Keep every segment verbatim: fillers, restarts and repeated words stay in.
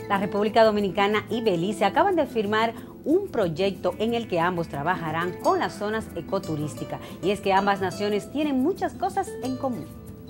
La República Dominicana y Belice acaban de firmar un proyecto en el que ambos trabajarán con las zonas ecoturísticas. Y es que ambas naciones tienen muchas cosas en común.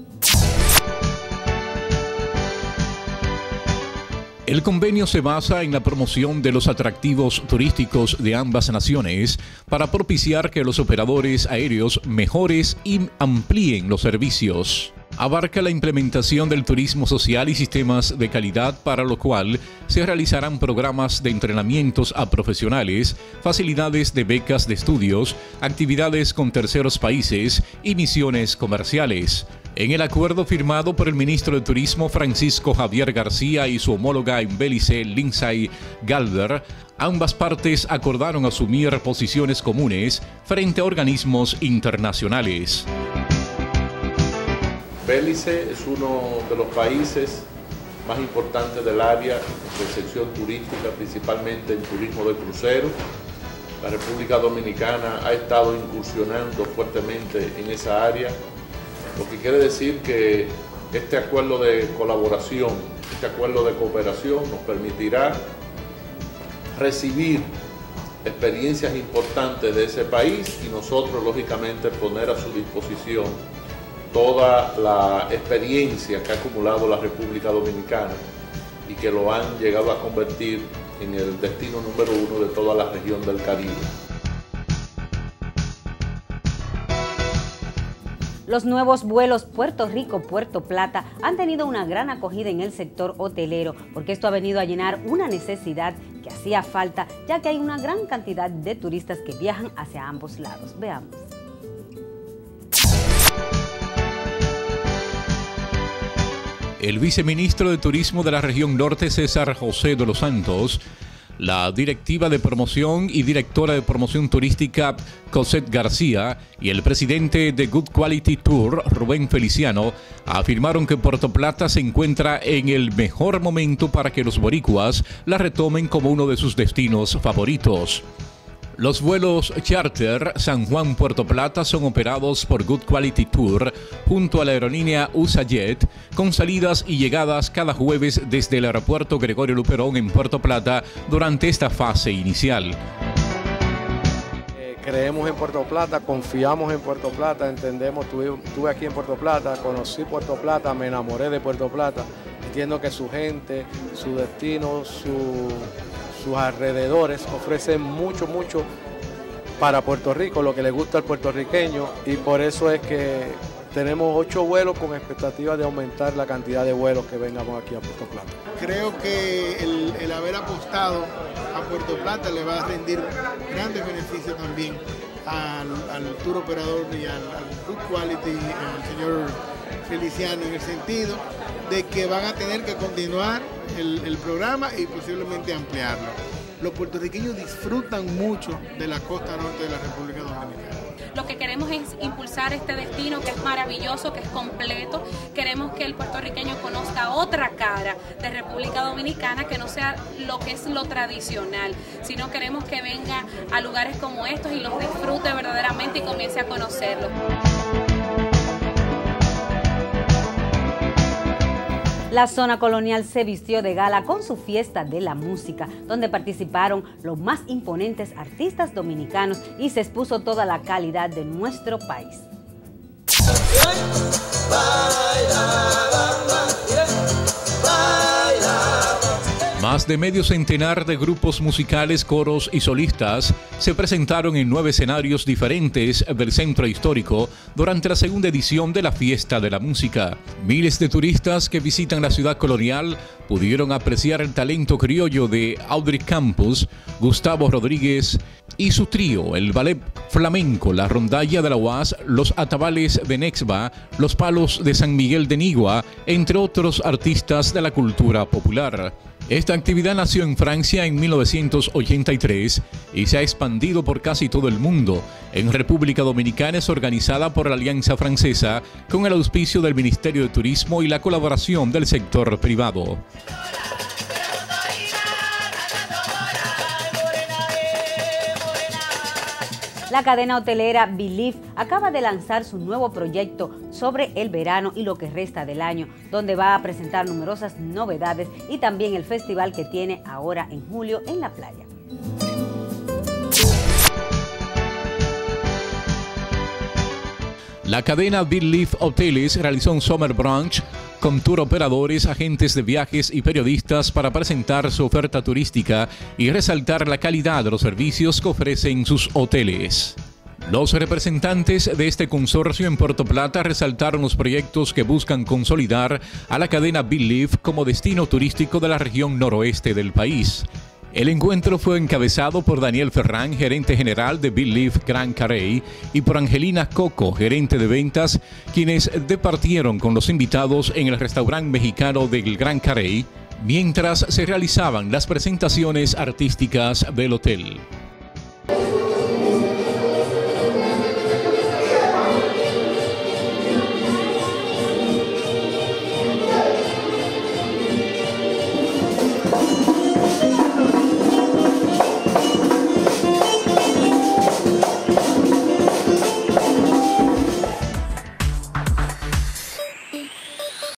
El convenio se basa en la promoción de los atractivos turísticos de ambas naciones para propiciar que los operadores aéreos mejores y amplíen los servicios. Abarca la implementación del turismo social y sistemas de calidad, para lo cual se realizarán programas de entrenamientos a profesionales, facilidades de becas de estudios, actividades con terceros países y misiones comerciales. En el acuerdo firmado por el ministro de Turismo Francisco Javier García y su homóloga en Belice, Lindsay Galder, ambas partes acordaron asumir posiciones comunes frente a organismos internacionales. Belice es uno de los países más importantes del área de sección turística, principalmente en turismo de cruceros. La República Dominicana ha estado incursionando fuertemente en esa área, lo que quiere decir que este acuerdo de colaboración, este acuerdo de cooperación nos permitirá recibir experiencias importantes de ese país y nosotros, lógicamente, poner a su disposición toda la experiencia que ha acumulado la República Dominicana y que lo han llegado a convertir en el destino número uno de toda la región del Caribe. Los nuevos vuelos Puerto Rico-Puerto Plata han tenido una gran acogida en el sector hotelero, porque esto ha venido a llenar una necesidad que hacía falta, ya que hay una gran cantidad de turistas que viajan hacia ambos lados. Veamos. El viceministro de Turismo de la región norte, César José de los Santos, la directiva de promoción y directora de promoción turística, Cosette García, y el presidente de Good Quality Tour, Rubén Feliciano, afirmaron que Puerto Plata se encuentra en el mejor momento para que los boricuas la retomen como uno de sus destinos favoritos. Los vuelos charter San Juan-Puerto Plata son operados por Good Quality Tour junto a la aerolínea U S A Jet, con salidas y llegadas cada jueves desde el aeropuerto Gregorio Luperón en Puerto Plata durante esta fase inicial. Eh, creemos en Puerto Plata, confiamos en Puerto Plata, entendemos, estuve, estuve aquí en Puerto Plata, conocí Puerto Plata, me enamoré de Puerto Plata, entiendo que su gente, su destino, su... sus alrededores ofrecen mucho, mucho para Puerto Rico, lo que le gusta al puertorriqueño, y por eso es que tenemos ocho vuelos con expectativa de aumentar la cantidad de vuelos que vengamos aquí a Puerto Plata. Creo que el, el haber apostado a Puerto Plata le va a rendir grandes beneficios también al, al tour operador y al, al Good Quality, al señor Feliciano, en el sentido de que van a tener que continuar el, el programa y posiblemente ampliarlo. Los puertorriqueños disfrutan mucho de la costa norte de la República Dominicana. Lo que queremos es impulsar este destino que es maravilloso, que es completo. Queremos que el puertorriqueño conozca otra cara de República Dominicana, que no sea lo que es lo tradicional, sino queremos que venga a lugares como estos y los disfrute verdaderamente y comience a conocerlos. La zona colonial se vistió de gala con su fiesta de la música, donde participaron los más imponentes artistas dominicanos y se expuso toda la calidad de nuestro país. Más de medio centenar de grupos musicales, coros y solistas se presentaron en nueve escenarios diferentes del centro histórico durante la segunda edición de la Fiesta de la Música. Miles de turistas que visitan la ciudad colonial pudieron apreciar el talento criollo de Audrey Campos, Gustavo Rodríguez y su trío, el ballet flamenco, la rondalla de la U A S, los atabales de Nexba, los palos de San Miguel de Nigua, entre otros artistas de la cultura popular. Esta actividad nació en Francia en mil novecientos ochenta y tres y se ha expandido por casi todo el mundo. En República Dominicana es organizada por la Alianza Francesa con el auspicio del Ministerio de Turismo y la colaboración del sector privado. La cadena hotelera Believe acaba de lanzar su nuevo proyecto sobre el verano y lo que resta del año, donde va a presentar numerosas novedades y también el festival que tiene ahora en julio en la playa. La cadena Believe Hoteles realizó un Summer Brunch con tour operadores, agentes de viajes y periodistas para presentar su oferta turística y resaltar la calidad de los servicios que ofrecen sus hoteles. Los representantes de este consorcio en Puerto Plata resaltaron los proyectos que buscan consolidar a la cadena Believe como destino turístico de la región noroeste del país. El encuentro fue encabezado por Daniel Ferrán, gerente general de Believe Gran Carey, y por Angelina Coco, gerente de ventas, quienes departieron con los invitados en el restaurante mexicano del Gran Carey, mientras se realizaban las presentaciones artísticas del hotel.